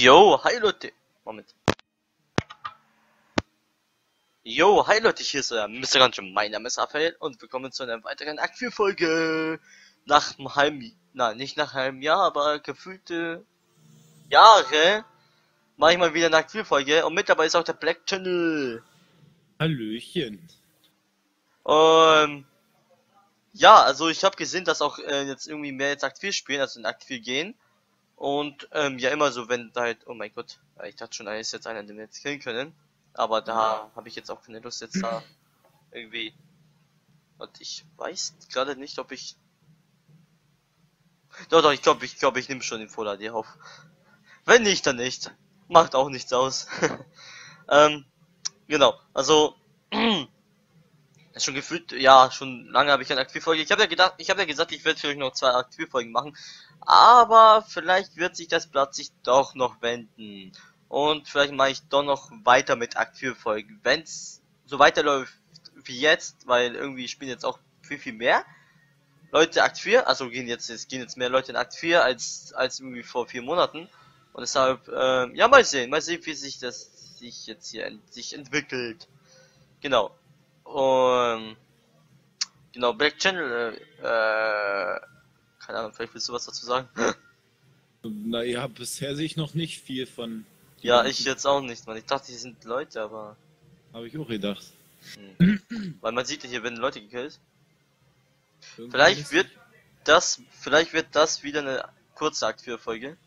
Yo, hi Leute. Moment. Yo, hi Leute, hier ist euer Mr. Gungeon. Mein Name ist Raphael und willkommen zu einer weiteren Akt 4 Folge. Nach einem halben, nicht nach einem halben Jahr, aber gefühlte Jahre mache ich mal wieder eine Akt 4 Folge und mit dabei ist auch der Black Channel. Hallöchen. Ja, also ich habe gesehen, dass auch jetzt irgendwie mehr jetzt Akt 4 spielen, also in Akt 4 gehen. Und ja, immer so, wenn da halt, oh mein Gott, ich dachte schon, da ist jetzt einer, den wir jetzt killen können. Aber da habe ich jetzt auch keine Lust jetzt da irgendwie. Und ich weiß gerade nicht, ob ich. Doch, ich nehme schon den Full HD auf. Wenn nicht, dann nicht. Macht auch nichts aus. Genau, also. Schon gefühlt, ja, schon lange habe ich eine Aktivfolge. Ich habe ja gesagt, ich werde vielleicht noch 2 Aktivfolgen machen. Aber vielleicht wird sich das plötzlich doch noch wenden. Und vielleicht mache ich doch noch weiter mit Aktivfolgen. Wenn es so weiterläuft wie jetzt, weil irgendwie spielen jetzt auch viel mehr Leute Akt 4, also gehen jetzt mehr Leute in Akt 4 als irgendwie vor 4 Monaten. Und deshalb, ja, mal sehen, wie sich das jetzt hier sich entwickelt. Genau. Und genau, Black Channel, keine Ahnung, vielleicht willst du was dazu sagen? Naja, bisher sehe ich noch nicht viel von. Ja, ich jetzt auch nicht, man. Ich dachte, die sind Leute, aber. Habe ich auch gedacht. Weil man sieht ja, hier werden Leute gekillt. Irgendwie Vielleicht wird das wieder eine kurze Akt 4 Folge.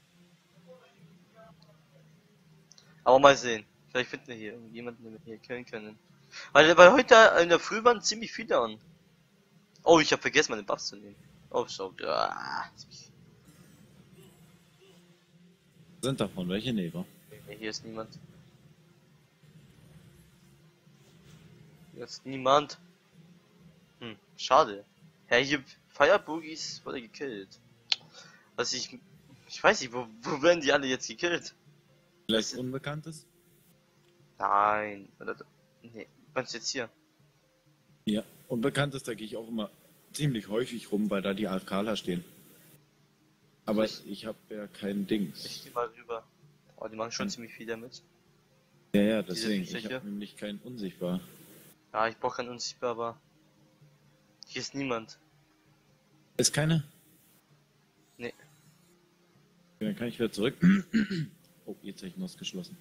Aber mal sehen. Vielleicht finden wir hier irgendjemanden, den wir hier killen können. Weil heute in der Früh waren ziemlich viele an. Oh, ich habe vergessen, meine Buffs zu nehmen. Oh, so. Sind davon welche? Nee, wa? Hier ist niemand. Hier ist niemand. Schade. Hey, hier Fireboogies wurde gekillt. Was ich weiß nicht, wo werden die alle jetzt gekillt? Vielleicht Unbekanntes? Nein. Nee, meinst du jetzt hier? Ja, Unbekanntes, da gehe ich auch immer ziemlich häufig rum, weil da die AFKler stehen. Aber ich habe ja kein Dings. Ich geh mal rüber. Oh, die machen schon ziemlich viel damit. Ja, deswegen. Ich habe nämlich kein Unsichtbar. Ja, ich brauche kein Unsichtbar, aber hier ist niemand. Ist keine? Nee. Dann kann ich wieder zurück. Oh, jetzt habe ich Nuss geschlossen.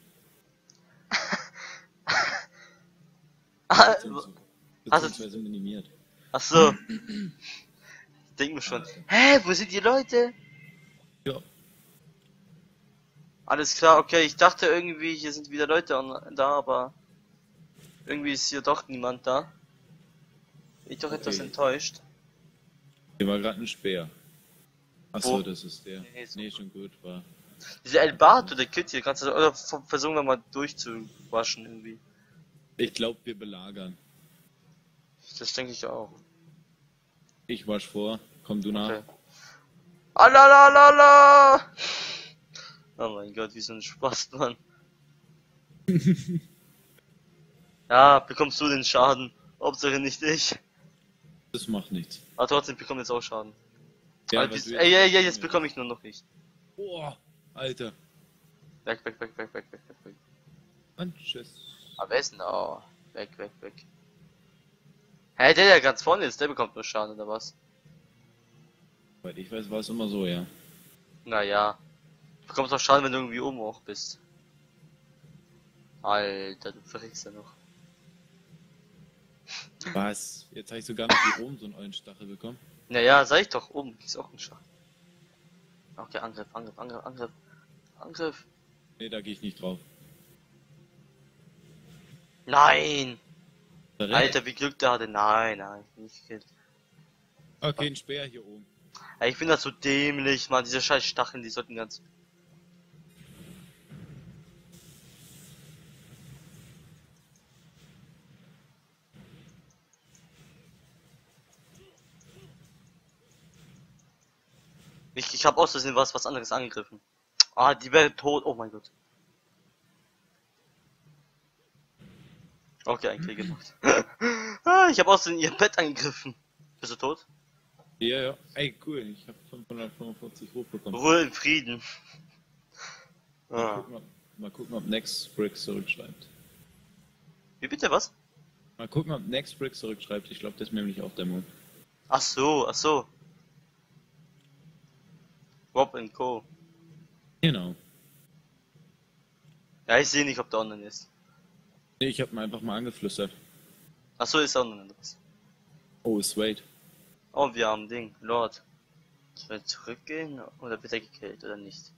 Beziehungsweise minimiert. Achso. Ich denke mir schon. Hä, wo sind die Leute? Ja. Alles klar, okay, ich dachte irgendwie, hier sind wieder Leute da, aber irgendwie ist hier doch niemand da. Bin ich doch etwas enttäuscht. Hier war gerade ein Speer. Achso, Wo? das ist der. Nee, schon gut, war. Dieser El Bato, der Kid hier, kannst du, oder versuchen wir mal durchzuwaschen irgendwie. Ich glaube, wir belagern. Das denke ich auch. Ich wasch vor, komm du nach. Okay. Alalalala! Oh mein Gott, wie so ein Spaß, Mann. Ja, bekommst du den Schaden. Hauptsache nicht ich. Das macht nichts. Aber trotzdem bekomme jetzt auch Schaden. Ja, Jetzt bekomme ich nur noch nicht. Boah, Alter. Weg. Und tschüss. Aber wer ist denn? Oh, weg. Hey, der ganz vorne ist, der bekommt nur Schaden, oder was? Weil ich weiß, war es immer so, ja. Naja. Du bekommst auch Schaden, wenn du irgendwie oben auch bist. Alter, du verrickst ja noch. Was? Jetzt habe ich sogar noch hier oben so einen ollen Stachel bekommen. Naja, sag ich doch, oben ist auch ein Schaden. Okay, Angriff. Nee, da gehe ich nicht drauf. Nein! Verreckt. Alter, wie Glück der hatte. Nein, nicht gekillt. Okay, ein Speer hier oben. Ey, ich bin das so dämlich, man. Diese scheiß Stacheln, die sollten ganz. Ich habe aus Versehen was anderes angegriffen. Ah, die wäre tot. Oh mein Gott. Okay, ein Kill gemacht. Ich habe aus Versehen ihr Bett angegriffen. Bist du tot? Ja. Ey, cool. Ich habe 545 hochbekommen. Ruhe in Frieden. Ah. Mal gucken, ob Next Brick zurückschreibt. Wie bitte, was? Mal gucken, ob Next Brick zurückschreibt. Ich glaube, das ist nämlich auch der Move. Ach so, ach so. Rob and Co. Genau. Ja, ich sehe nicht, ob der online ist. Nee, ich habe ihn einfach mal angeflüstert. Ach so, ist er online. Oh, ist Wade. Oh, wir haben Ding, Lord. Soll er zurückgehen oder wird er gekillt oder nicht?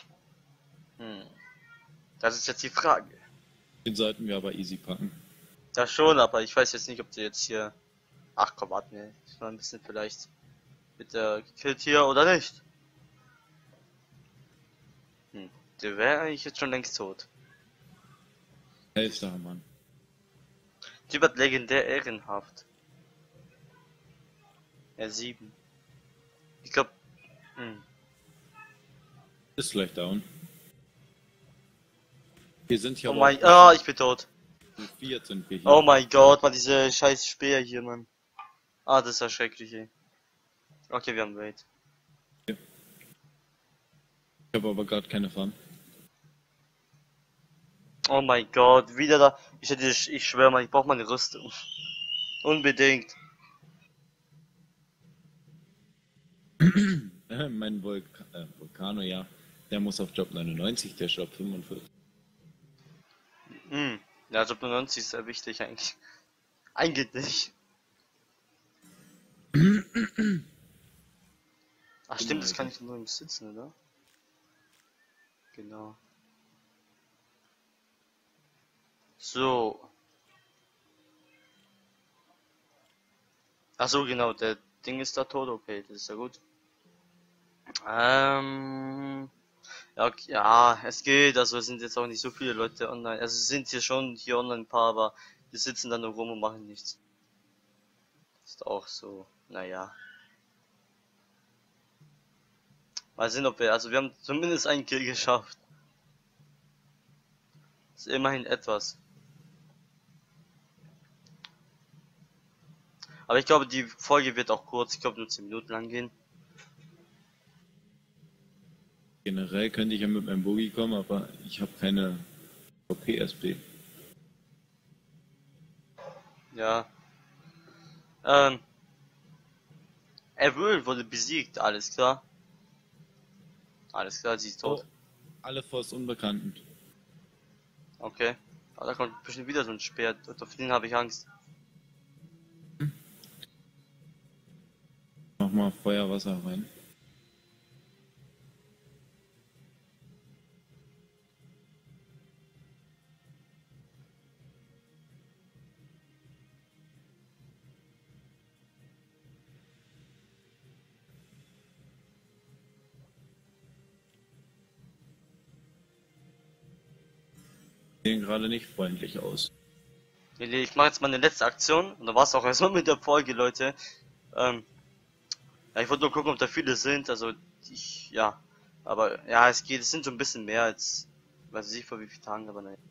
Das ist jetzt die Frage. Den sollten wir aber easy packen. Ja schon, aber ich weiß jetzt nicht, ob der jetzt hier... Ach komm, warte, ne. Ich mal ein bisschen vielleicht... Wird der gekillt hier oder nicht? Der wäre eigentlich jetzt schon längst tot. Hälfte, Mann. Typ hat legendär ehrenhaft. R7. Ich glaub... Ist vielleicht down. Wir sind hier Oh aber mein... auch Ah, ich bin tot. zu viert sind wir hier. Oh mein Gott, man, diese scheiß Speer hier, Mann. Ah, das ist ja schrecklich, ey. Okay, wir haben Wait. Ich habe aber gerade keine Farm. Oh mein Gott, wieder da. Ich schwöre mal, ich brauche meine Rüstung. Unbedingt. Mein Vulcano, ja. Der muss auf Job 99, der Job 45. Ja, Job 90 ist sehr wichtig eigentlich. Eigentlich. Ach stimmt, das kann ich nur im Sitzen, oder? Genau. So. Ach so, genau, der Ding ist da tot, okay, das ist ja gut. Ja, okay, ja, es geht, also es sind jetzt auch nicht so viele Leute online. Also es sind hier schon hier online ein paar, aber die sitzen dann nur rum und machen nichts. Ist auch so, naja. Mal sehen, ob wir, also wir haben zumindest einen Kill geschafft. Ist immerhin etwas. Aber ich glaube, die Folge wird auch kurz, ich glaube nur 10 Minuten lang gehen. Generell könnte ich ja mit meinem Boogie kommen, aber ich habe keine PSP. Ja. Avril wurde besiegt, alles klar. Alles klar, sie ist tot. Oh, alle Force Unbekannten. Okay. Aber da kommt bestimmt wieder so ein Speer, und auf den habe ich Angst. Mach mal Feuerwasser rein. Sehen gerade nicht freundlich aus. Nee, ich mache jetzt meine letzte Aktion und dann war es auch erstmal mit der Folge, Leute. Ja, ich wollte nur gucken, ob da viele sind, also ja. Aber ja, es geht, es sind so ein bisschen mehr als, weiß ich vor wie vielen Tagen, aber nein.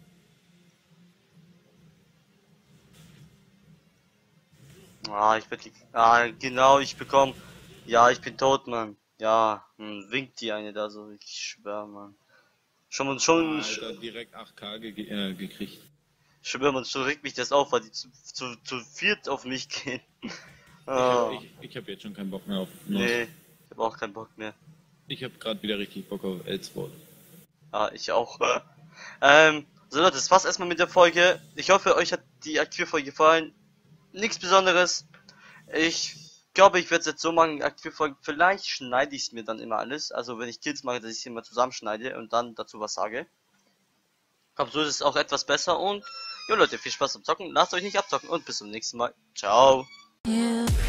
Ah, genau, ich bekomme, ja, ich bin tot, Mann. Ja, winkt die eine da so, ich schwör, Mann. Alter, direkt 8K gekriegt. Schwör, man, schon regt mich das auf, weil die zu viert auf mich gehen. Ich hab jetzt schon keinen Bock mehr auf Nord. Nee, ich hab auch keinen Bock mehr. Ich hab gerade wieder richtig Bock auf Elsword. Ja, ich auch. So Leute, das war's erstmal mit der Folge. Ich hoffe, euch hat die Aktivfolge gefallen. Nichts Besonderes. Ich glaube, ich werde es jetzt so machen, Aktivfolgen. Vielleicht schneide ich es mir dann immer alles. Also wenn ich Kills mache, dass ich es immer zusammenschneide und dann dazu was sage. Ich glaube, so ist es auch etwas besser. Und, jo Leute, viel Spaß beim Zocken. Lasst euch nicht abzocken und bis zum nächsten Mal. Ciao. Yeah.